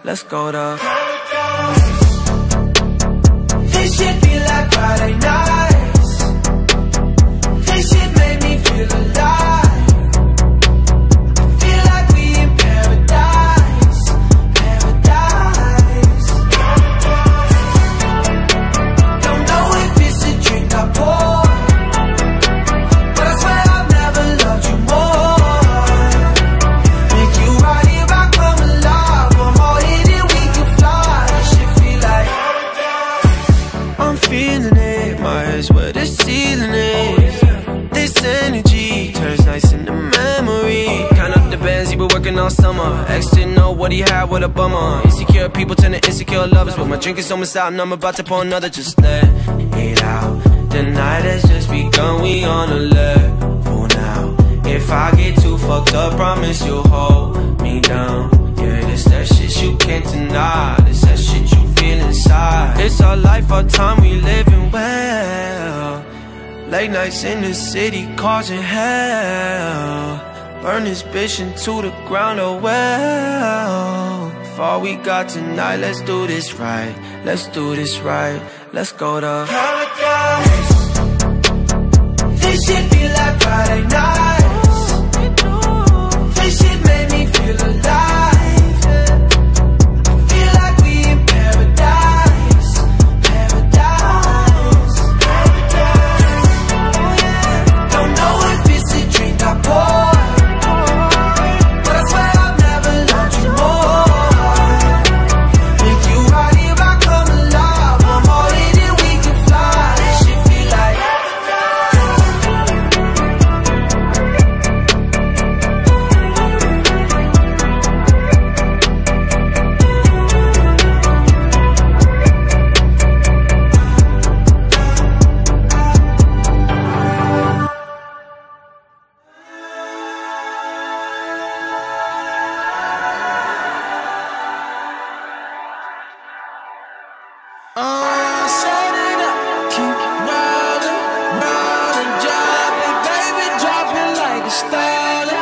let's go to paradise. This shit be like Friday nights. This shit made me feel alive. I feel like we in paradise. Paradise. Don't know if it's a drink I pour, but I swear I've never loved you more. Make you right here, I come alive. One more hit and we can fly. This shit feel like I'm feeling it, my head's where the ceiling is. This energy turns nights into memory. Count up the bands he been working all summer. Ex didn't know what he had, what a bummer. Insecure people turn to insecure lovers. But my drink is almost out and I'm about to pour another. Just let it out. The night has just begun, we on a level now. If I get too fucked up, promise you'll hold me down. Yeah, this that shit you can't deny. This that shit you feel inside. It's our life, our time, we living well. Late nights in the city causing hell. Burn this bitch into the ground, oh well. For all we got tonight, let's do this right. Let's do this right. Let's go to paradise. This shit be like Friday nights. This shit made me feel alive. I feel like we in paradise. Paradise. Don't know if it's a drink I pour, but I swear I've never loved you more. Make you right here, I come alive. One more hit and we can fly. This shit feel like set it up, keep riding, riding, drop it, baby, drop it like a starter.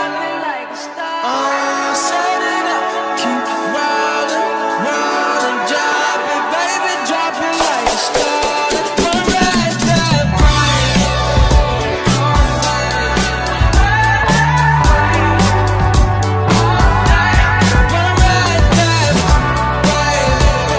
Set it up, keep riding, riding, drop it, baby, drop it like a starter. Gonna ride that bike. Gonna ride that bike.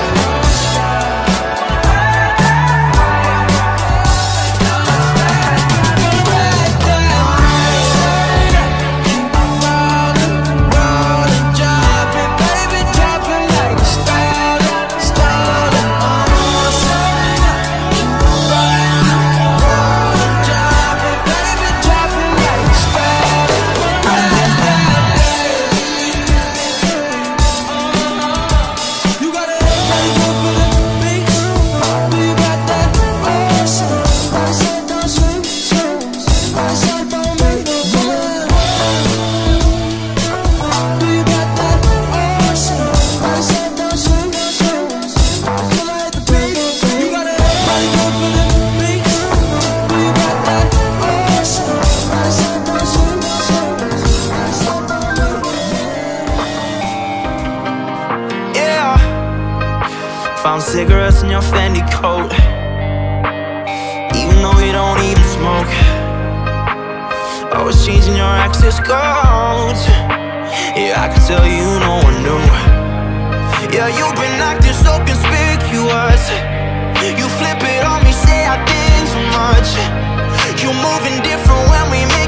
Found cigarettes in your Fendi coat, even though you don't even smoke. Always changing your access codes. Yeah, I can tell you no one knew. Yeah, you've been acting so conspicuous. You flip it on me, say I did too much. You moving different when we make